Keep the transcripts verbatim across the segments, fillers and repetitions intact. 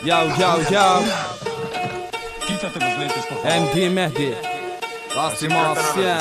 Yo, yo, yo. M D مهدي راسي ماسيان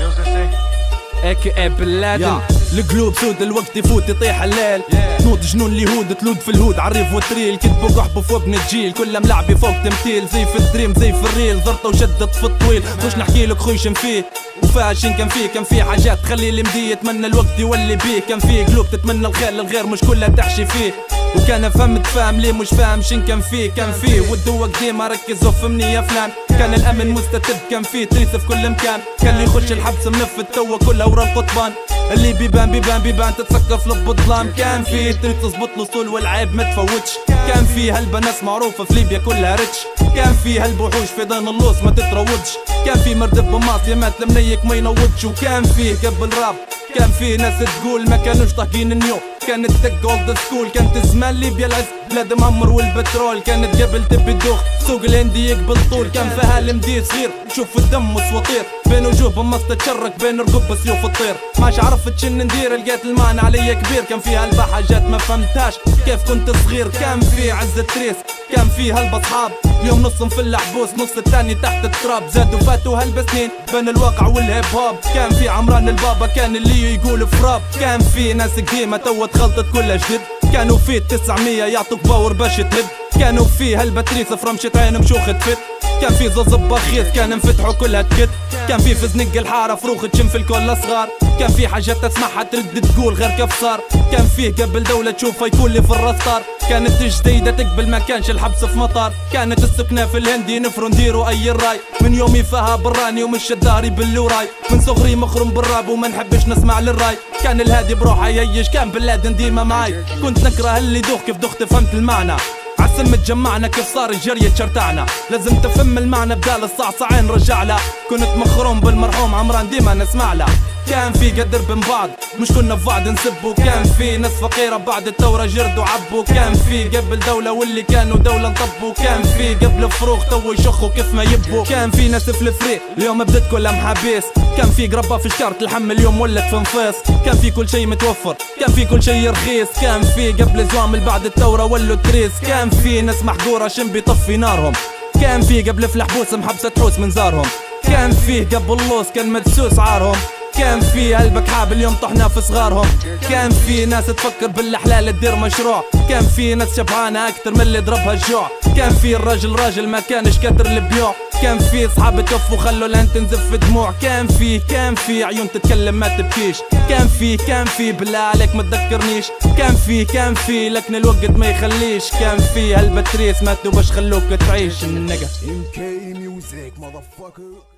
اكي بن لادن. القلوب سود الوقت يفوت يطيح الليل. نوض جنون اليهود تلود في الهود عالريف وتريل. كتبوا قحبوا فوق ابن الجيل كله ملعبي فوق تمثيل. زي في الدريم زي في الريل زرطة وشدت في الطويل. خوش نحكيلك خوي شن فيه وفاشن كان فيه. كان فيه حاجات تخلي المدي يتمنى الوقت يولي بيه. كان فيه قلوب تتمنى الخير للغير مش كلها تحشي فيه. وكان فهمت فاهم ليه مش فاهم شن كان فيه. كان فيه والدوق ديما ركزوا فهمني يا فلان. كان الامن مستتب كان فيه تريس في كل مكان. كان اللي يخش الحبس منفذ توا كلها ورا القضبان. اللي بيبان بيبان بيبان تتسقف لب الظلام. كان فيه تريد تظبط الاصول والعيب ما تفوتش. كان فيه هلبة ناس معروفة في ليبيا كلها ريتش. كان فيه هالبوحوش في ضن اللوص ما تتروضش. كان فيه مردب بماصية مات المنيك ما ينوضش. وكان فيه قبل راب كان فيه ناس تقول ما كانوش طاقين النيو. كانت دق اولد سكول كانت زمان ليبيا العز بلاد مهمر والبترول. كانت قبل تبي الدوخ سوق الهندي يقبل طول. كان فيها المدي صغير شوف الدم وصوطير. بين وجوه بمص تتشرك بين رقب سيوف الطير. ماش عرفت شن ندير لقيت المعنى علي كبير. كان فيها هلبة حاجات ما فهمتهاش كيف كنت صغير. كان فيه عز التريس كان فيه هلبة صحاب اليوم نصهم في الحبوس نص الثاني تحت التراب. زادوا فاتوا هلبة سنين بين الواقع والهيب هوب. كان في عمران البابا كان اللي يقول فراب. كان في ناس قديمة توا تخلطت كلها جديد. كانوا في تسعمية يعطوك باور باش تهد. كانوا في هالبتريس فرمشة عين مشوخة فت. كان في زوزب بخيس كان انفتحوا كلها تكت. كان في في زنق الحارة فروخ تشم في الكل صغار. كان في حاجات تسمعها ترد تقول غير كيف صار. كان فيه قبل دولة تشوفها يكون لي في الرستار. كانت جديدة تقبل ما كانش الحبس في مطار. كانت السكنة في الهندي نفرو نديروا اي الراي. من يومي فيها براني ومش الداري باللوراي. من صغري مخرم بالراب وما نحبش نسمع للراي. كان الهادي بروحه ييش كان بن لادن ديما معاي. كنت نكره اللي دوخ كيف دخت فهمت المعنى. عالسم تجمعنا كيف صار الجرية تشرتعنا. لازم تفهم المعنى بدال الصعصعين رجع له. كنت مخروم بالمرحوم عمران ديما نسمع له. كان في قدر بين بعض مش كنا في بعض نسبوا. كان في ناس فقيرة بعد الثورة جردوا عبوا. كان في قبل دولة واللي كانوا دولة نطبوا. كان في قبل فروخ تو يشخوا كيف ما يبوا. كان في ناس في الفري اليوم بدت كلها محابيس. كان في قربة في شكارة الحم اليوم ولت في نفيس. كان في كل شي متوفر كان في كل شي رخيص. كان في قبل زوامل بعد الثورة ولوا تريس. كان في ناس محقورة شن بيطفي نارهم. كان في قبل في الحبوس محبسة تحوس من زارهم. كان في قبل لوس كان مدسوس عارهم. كان في قلبك حاب اليوم طحنا في صغارهم. كان في ناس تفكر بالحلال تدير مشروع. كان في ناس شبعانة أكتر من اللي ضربها الجوع. كان في الراجل راجل ما كانش كتر البيوع. كان في صحاب توفوا خلوا العين تنزف في دموع. كان في كان في عيون تتكلم ما تبكيش. كان في كان في بالله عليك ما تذكرنيش. كان في كان في لكن الوقت ما يخليش. كان في هالبتريس ماتوا باش خلوك تعيش النقا.